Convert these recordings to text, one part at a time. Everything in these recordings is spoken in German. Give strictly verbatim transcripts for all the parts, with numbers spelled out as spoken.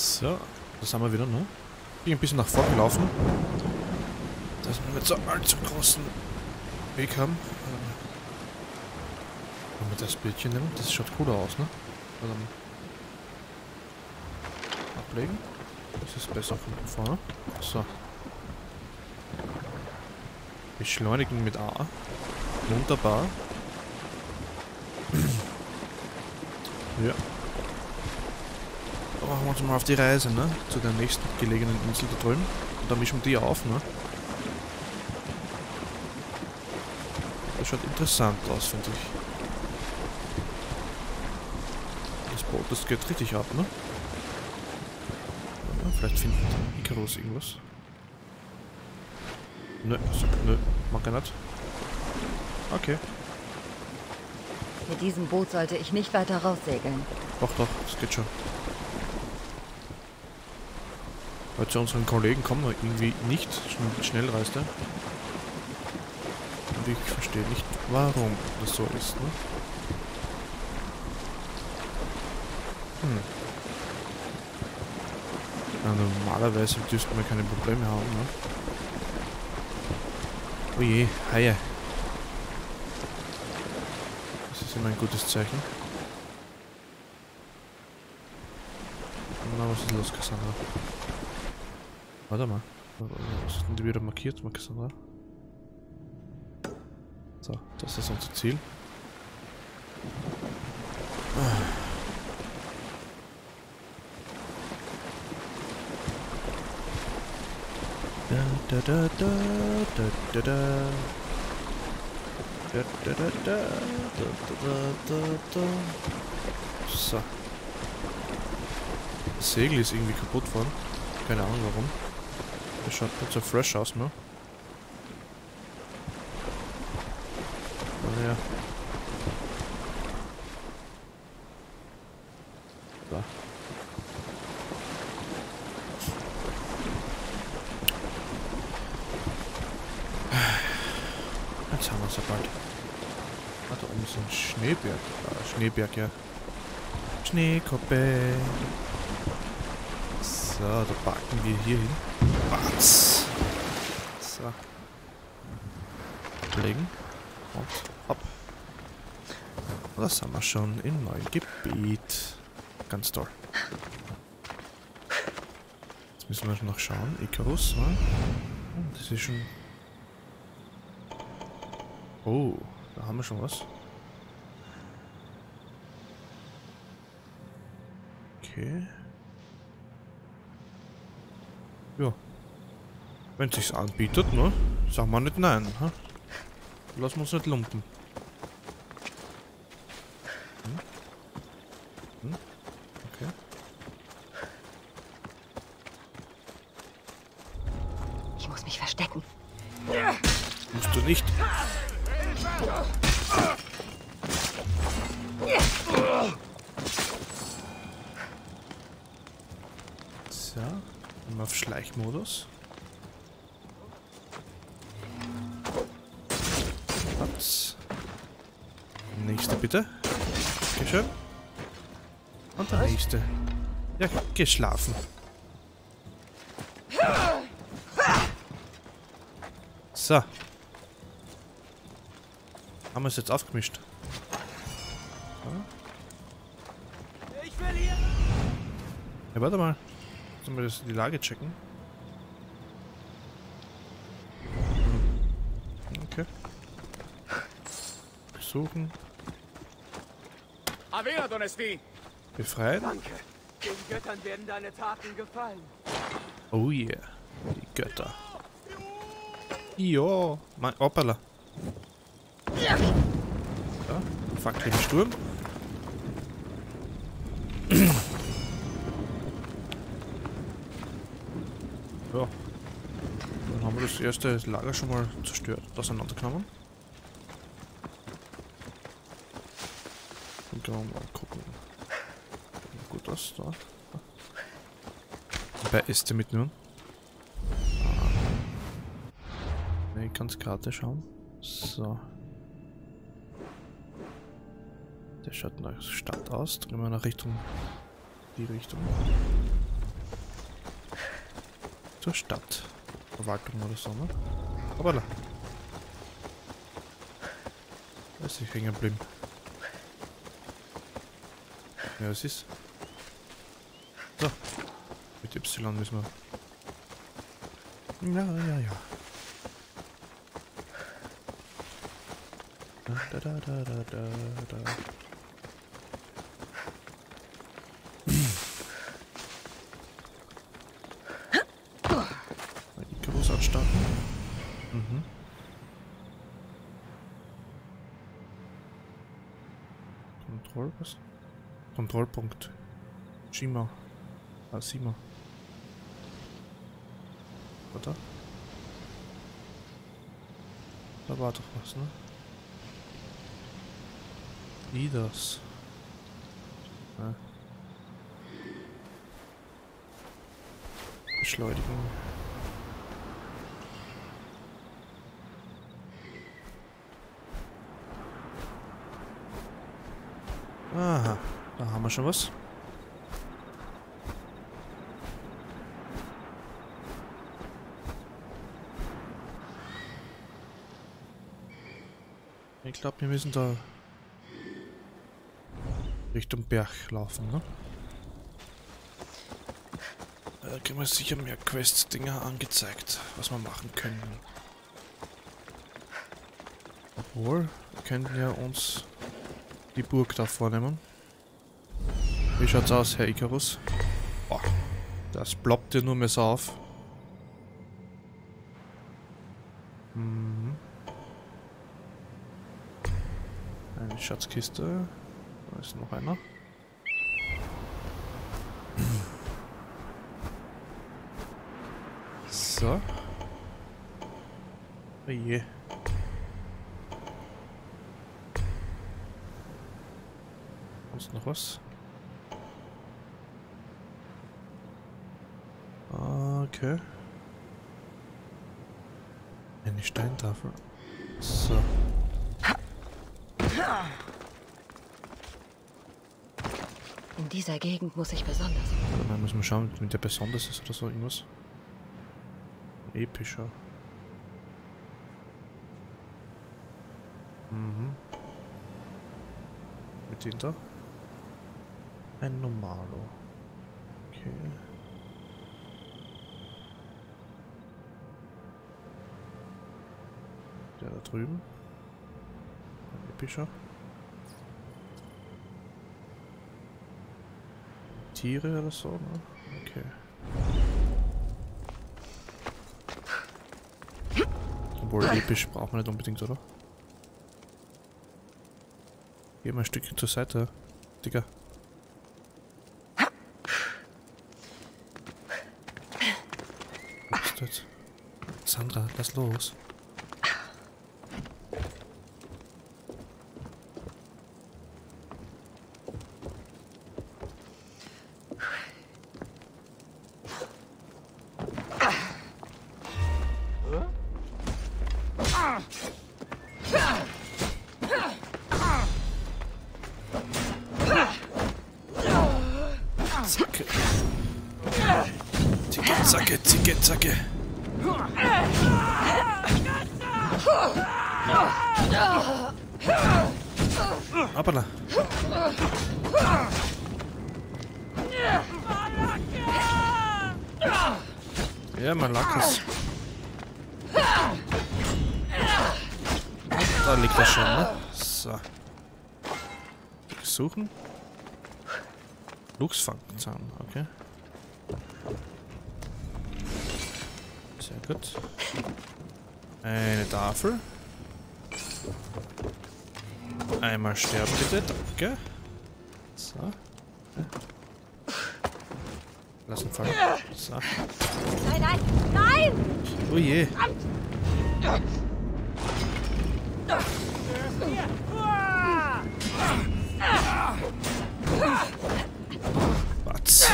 So, da sind wir wieder, ne? Bin ein bisschen nach vorne gelaufen, dass wir nicht so allzu großen Weg haben. Wenn wir das Bildchen nehmen, das schaut cooler aus, ne? Also ablegen. Das ist besser von vorne. So. Beschleunigen mit A. Wunderbar. Ja. Da machen wir uns mal auf die Reise, ne? Zu der nächsten gelegenen Insel da drüben. Und dann mischen wir die auf, ne? Das schaut interessant aus, finde ich. Das Boot, das geht richtig ab, ne? Ja, vielleicht findet Icarus irgendwas. Nö, so, nö, mag er nicht. Okay. Mit diesem Boot sollte ich nicht weiter raussegeln. Doch, doch, das geht schon. Weil zu unseren Kollegen kommen wir irgendwie nicht. Schnellreiste. Und ich verstehe nicht, warum das so ist, ne? Hm. Ja, normalerweise dürften wir keine Probleme haben, ne? Oh je, Haie. Das ist immer ein gutes Zeichen. Na, was ist los, Cassandra? Warte mal. Was ist denn die wieder markiert, Cassandra? So, das ist unser Ziel. Da da da da da da da da da da da da da. So. Das Segel ist irgendwie kaputt worden. Keine Ahnung warum. Das schaut nicht so fresh aus, ne? Naja. Da. Jetzt haben wir es ja bald. Ah, da oben ist ein Schneeberg. Ah, Schneeberg, ja. Schneekoppe. So, da packen wir hier hin. Was? So. Legen. Und hopp. Da sind wir schon im neuen Gebiet. Ganz toll. Jetzt müssen wir noch schauen. Icarus, ne? Oh, das ist schon... Oh, da haben wir schon was. Okay. Ja. Wenn es sich anbietet, ne? Sagen wir nicht nein, ha? Lassen wir uns nicht lumpen. Hm? Hm? Okay. Ich muss mich verstecken. Musst du nicht. So, immer auf Schleichmodus. Was? Nächste bitte. Okay, schön. Und der nächste. Ja, geschlafen. So. Haben wir es jetzt aufgemischt? Ja. Ich will hier. Ja, warte mal. Sollen wir das, die Lage checken? Okay. Suchen. Avea, Donesti! Befreien. Danke. Den Göttern werden deine Taten gefallen. Oh yeah. Die Götter. Jo. Mein Hoppala. Ja, Fackel im Sturm. Ja. Dann haben wir das erste Lager schon mal zerstört, auseinandergenommen. Und können wir mal gucken. Gut, das da. Bei Äste mitnehmen. Ah. Ne, ich kann es gerade schauen. So. Der schaut nach Stadt aus. Drehen wir nach Richtung. Die Richtung. zur Stadt. Verwaltung oder so, ne? Aber da. Da ist ich hängen geblieben. Ja, es ist. So. Mit Y müssen wir. Ja, ja, ja. Da, da, da, da, da, da. Die Icarus anstarten. Mhm. Kontroll, was? Kontrollpunkt. Shima. Ah, Sima. Oder? Da war doch was, ne? Wie das? Ja. Beschleunigung. Aha, da haben wir schon was. Ich glaube, wir müssen da Richtung Berg laufen, ne? Da kriegen wir sicher mehr Quest-Dinger angezeigt, was wir machen können. Obwohl, wir könnten ja uns die Burg da vornehmen. Wie schaut's aus, Herr Icarus? Boah, das ploppt dir nur mehr so auf. Mhm. Eine Schatzkiste. Da ist noch einer. So. Oh je. Ist noch was? Okay. Eine Steintafel. So. In dieser Gegend muss ich besonders. Dann müssen wir schauen, wenn der besonders ist oder so irgendwas. Epischer. Mhm. Mit dem da? Ein Normalo. Okay. Der da drüben. Ein epischer. Tiere oder so, ne? Okay. Obwohl episch braucht man nicht unbedingt, oder? Geh mal ein Stückchen zur Seite, Digga. Was ist das jetzt? Sandra, lass los. Zacke. Zicke, zacke, zicke, zacke. Hoppala. Ja, Malakas. Da liegt er schon, ne? So. Suchen. Luchsfangzahn, okay. Sehr gut. Eine Tafel. Einmal sterben bitte, danke. So. Lass ihn fallen. So. Nein, nein, nein! Oh je. Was?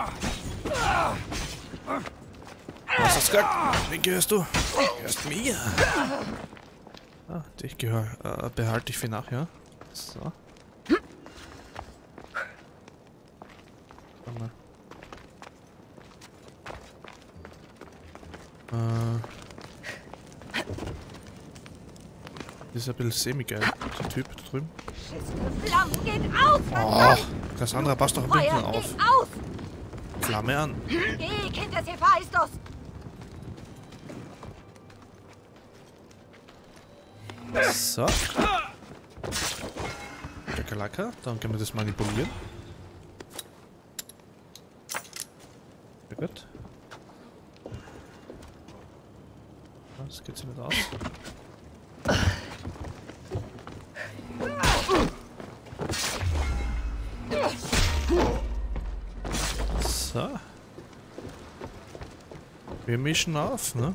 Was hast du gesagt? Wen gehörst du? Gehörst mir? Ah, dich gehör, äh, behalte ich für nachher. So. Warte mal. Äh. Das ist ein bisschen semi-geil, der Typ da drüben. Flammen geht aus! Oh, das andere passt doch ein bisschen Feuer auf. geht aus! Flamme an. Geh, Kind des Hephaistos! So. Kakerlaka, dann können wir das manipulieren. Sehr gut. Das geht sich nicht aus. So. Wir mischen auf, ne?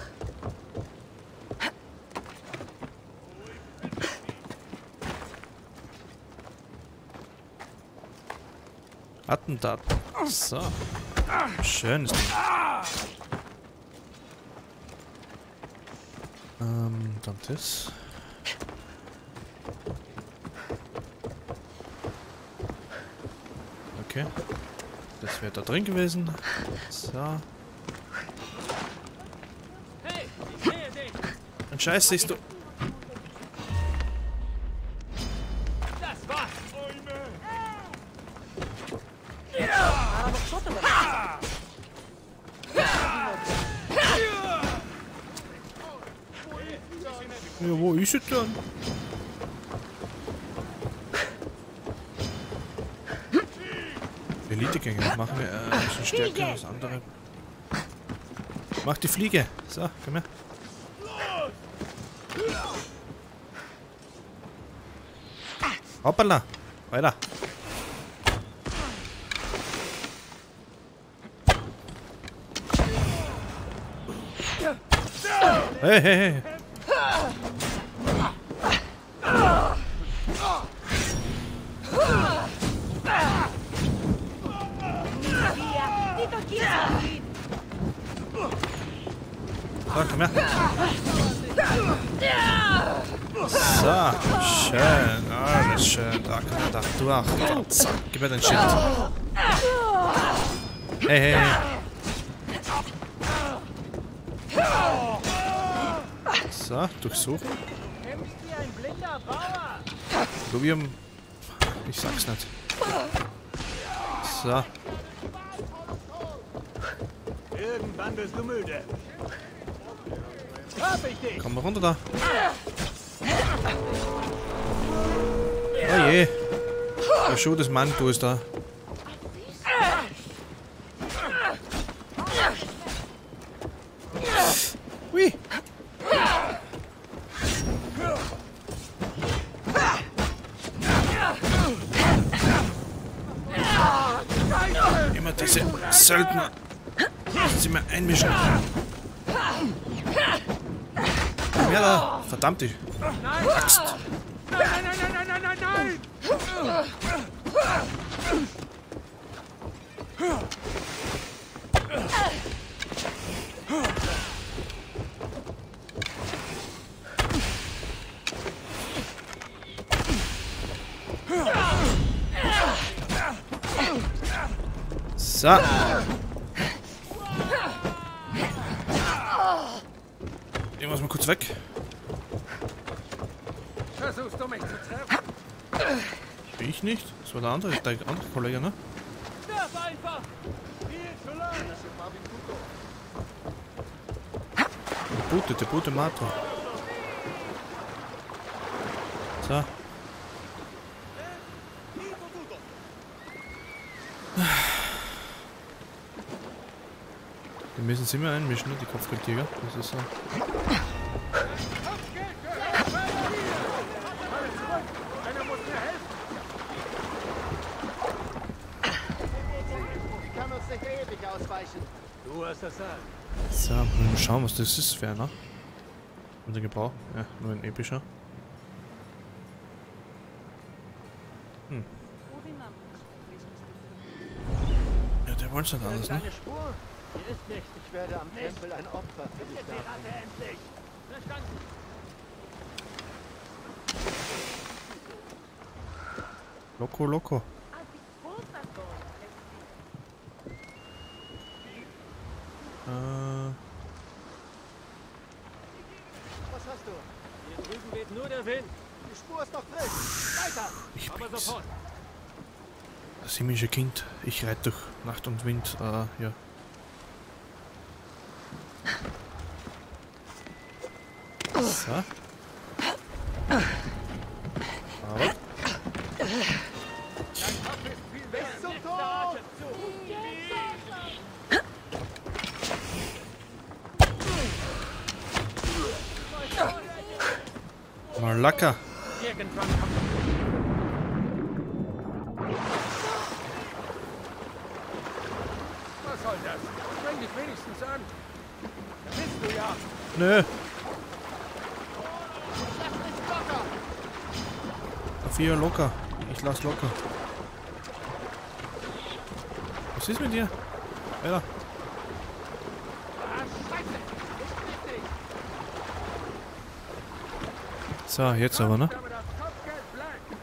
Attentat. So. Schönes Ding. Ähm, dann das. Okay. Das wäre da drin gewesen. So. Ein Scheiß siehst du. Das war's! Ja, wo ist es dann? Elitegänger machen wir äh, ein bisschen stärker als andere. Mach die Fliege! So, komm her. Hoppala! Weiter! Hey, hey, hey! So, komm her. So, schön, alles schön. Da, komm her, da, durch. So, gib mir dein Schild. Hey, hey, hey. So, durchsuchen. So wie am... Ich sag's nicht. So. Irgendwann bist du müde. Hab ich dich! Komm mal runter da. Oh je. Der Schuh des Mantu ist da. Hui. Immer diese Söldner. Müssen sie mal einmischen. Ja, da. Verdammt, die Axt. Nein, nein, nein, nein, nein, nein, nein! So. Ich muss mal kurz weg. Versuchst du mich zu treffen? Ich nicht. Das war der andere, der andere Kollege, ne? Sterb einfach! Viel zu lang! Der Bute, der Bute Mato. So. Die müssen sie immer einmischen, ne? Die Kopfgeldjäger. Das ist so. Du hast das Sagen. So, mal schauen, was das ist, Werner. Und den Gebrauch? Ja, nur ein epischer. Hm. Ja, der wollte es nicht anders, ne? Hier ist nichts. Ich werde am Tempel ein Opfer für dich darbringen. Endlich! Verstanden! Loco, loco. Äh. du? Hier drüben weht nur der Wind. Die Spur ist noch frisch. Weiter! Ich Aber bin's. sofort. Das himmlische Kind. Ich reite durch Nacht und Wind. Äh, ja. So. Aber. Bis zum Tod! Mal lecker. Irgendwann kommt Was soll das? Streng dich wenigstens an. Da bist du ja. Nö. Lass mich locker! Auf ihr locker. Ich lass locker. Was ist mit dir? Alter. Ah, Scheiße! Ich krieg dich! So, jetzt aber, ne? Aber das Kopfgeld bleibt.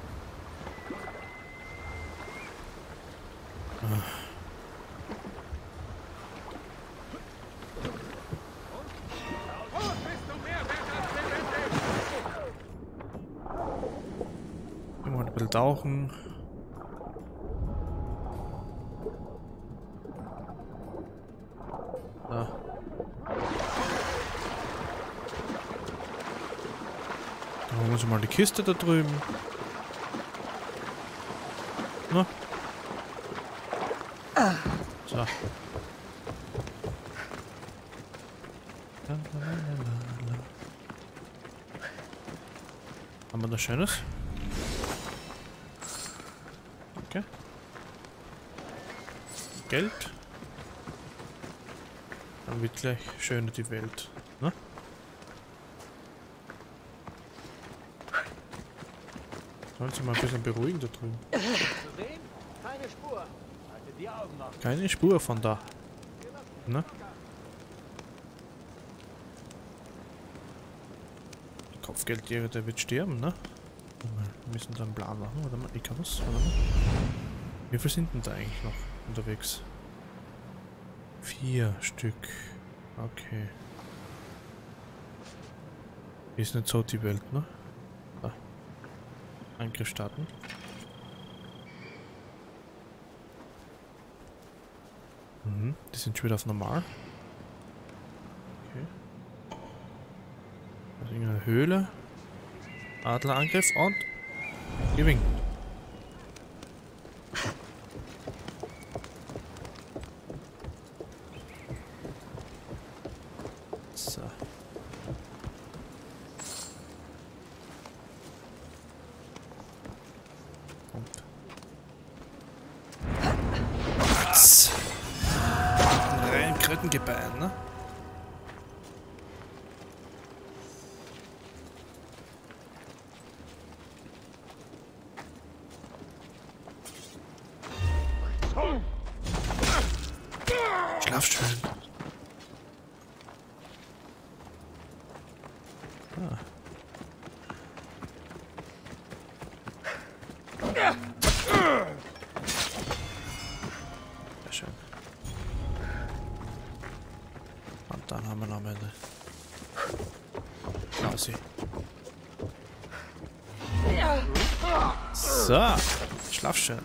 Und bist du mehr wert als lebendig? Wir wollen ein bisschen tauchen. Da. Dann holen wir uns mal die Kiste da drüben. Na? So. Haben wir da Schönes? Okay. Geld. Dann wird gleich schöner die Welt. Ne? Sollen Sie mal ein bisschen beruhigen da drüben. Zu sehen? Keine Spur. Halte die Augen offen. Keine Spur von da. Ne? Der Kopfgeldjäger, der wird sterben, ne? Wir müssen da einen Plan machen. Warte mal, ich kann was. Warte mal. Wie viel sind denn da eigentlich noch unterwegs? Vier Stück. Okay. Ist nicht so die Welt, ne? Da. Angriff starten. Mhm, die sind schon wieder auf normal. Okay. Also irgendeine Höhle. Adlerangriff und Gewinn. So. Und. Was? Rein Krötengebein, ne? Schlaf schön. Ah. Sehr schön. Und dann haben wir noch am Ende Klausi. So, schlaf schön.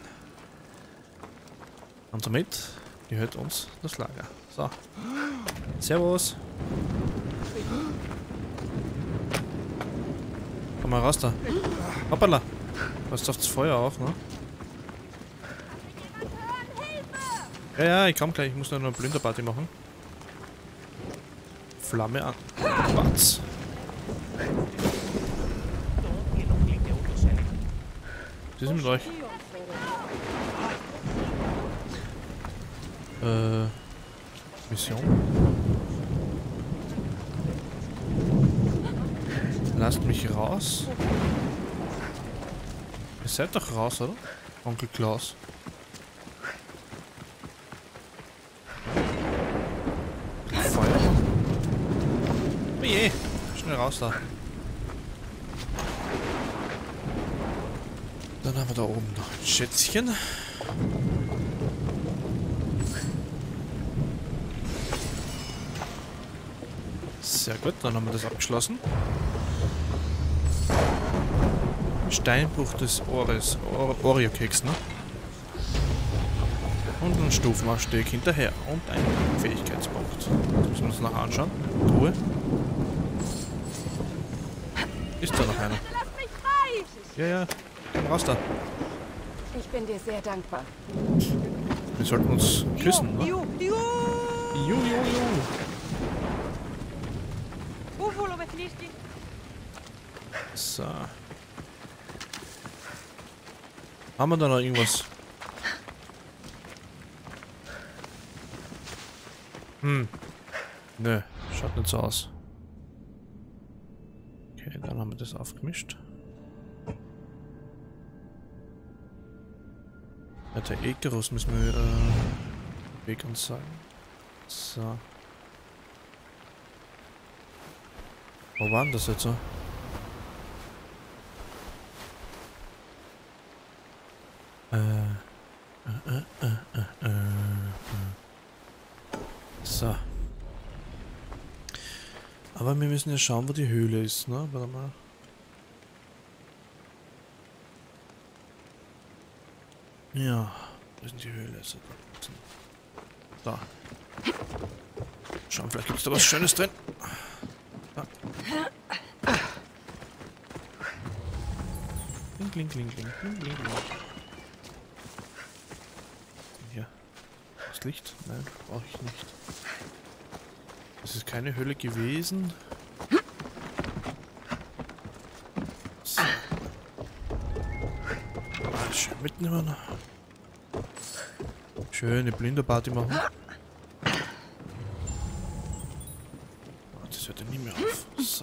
Und somit gehört uns das Lager. So. Servus. Komm mal raus da. Hoppala. Passt auf das Feuer auf, ne? Ja, ja, ich komm gleich. Ich muss nur eine Plünderparty machen. Flamme an. Was? Was ist mit euch? Äh, Mission. Lasst mich raus. Ihr seid doch raus, oder? Onkel Klaus. Feuer. Oh je, schnell raus da. Dann haben wir da oben noch ein Schätzchen. Sehr gut, dann haben wir das abgeschlossen. Steinbruch des Ohres. Or Oreo-Keks, ne? Und ein Stufenanstieg hinterher. Und ein Fähigkeitspunkt. Das müssen wir uns nachher anschauen. Ruhe. Ist da noch einer? Lass mich frei! Ja, ja. Komm raus da. Ich bin dir sehr dankbar. Wir sollten uns küssen, ne? Ju, ju, Ju, ju, ju. Ufolo mit Lichti. So. Haben wir da noch irgendwas? Hm. Nö, schaut nicht so aus. Okay, dann haben wir das aufgemischt. Ja, der Icarus müssen wir äh, Weg uns sagen. So. Wo war denn das jetzt so? Äh, äh, äh, äh, äh, äh. So. Aber wir müssen ja schauen, wo die Höhle ist, ne? Warte mal. Ja, wo ist denn die Höhle? So, da. Schauen, vielleicht gibt es da was Schönes drin. Da. Kling, kling, kling, kling, kling, kling, kling. Hier. Das Licht? Nein, brauche ich nicht. Das ist keine Höhle gewesen. So. Ah, schön mitnehmen. Schöne Blinderparty machen. Oh, das hört ja nie mehr auf. So.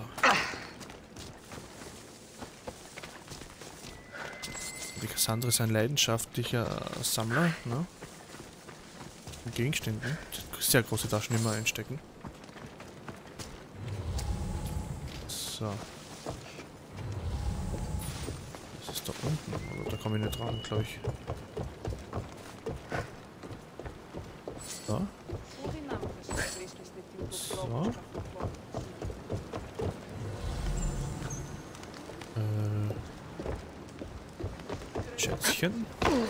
Die Cassandra ist ein leidenschaftlicher Sammler, ne? Von Gegenständen. Sehr große Taschen immer einstecken. So. Das ist da unten, aber da komme ich nicht ran, glaube ich. So. So. Äh. Schätzchen.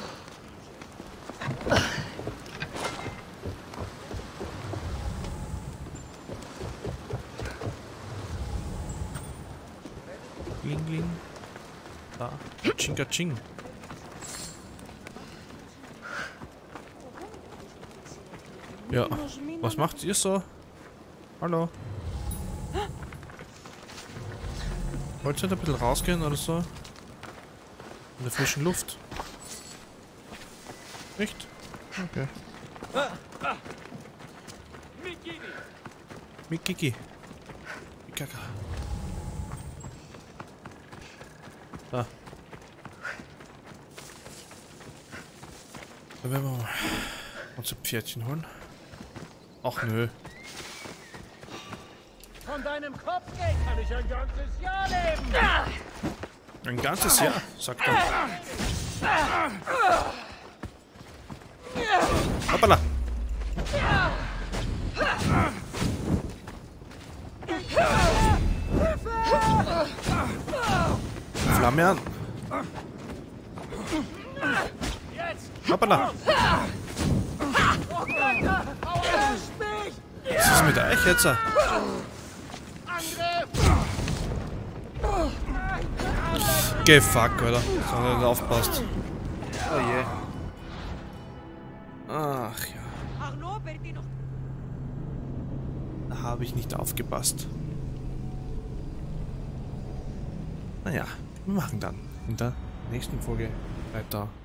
Gling, gling. Da. Chinga ching. Ja. Was macht ihr so? Hallo? Wollt ihr nicht ein bisschen rausgehen oder so? In der frischen Luft. Nicht? Okay. Mikiki. Mikaka. Da. Dann werden wir mal unser Pferdchen holen. Ach nö. Von deinem Kopfgeld kann ich ein ganzes Jahr leben. Ein ganzes Jahr, sagt er. Hoppala. Flamme an. Hoppala. Was ist mit euch jetzt? Geh fuck, Alter. Das hat nicht aufgepasst. Oh je. Ach ja. Da habe ich nicht aufgepasst. Naja, wir machen dann in der nächsten Folge weiter.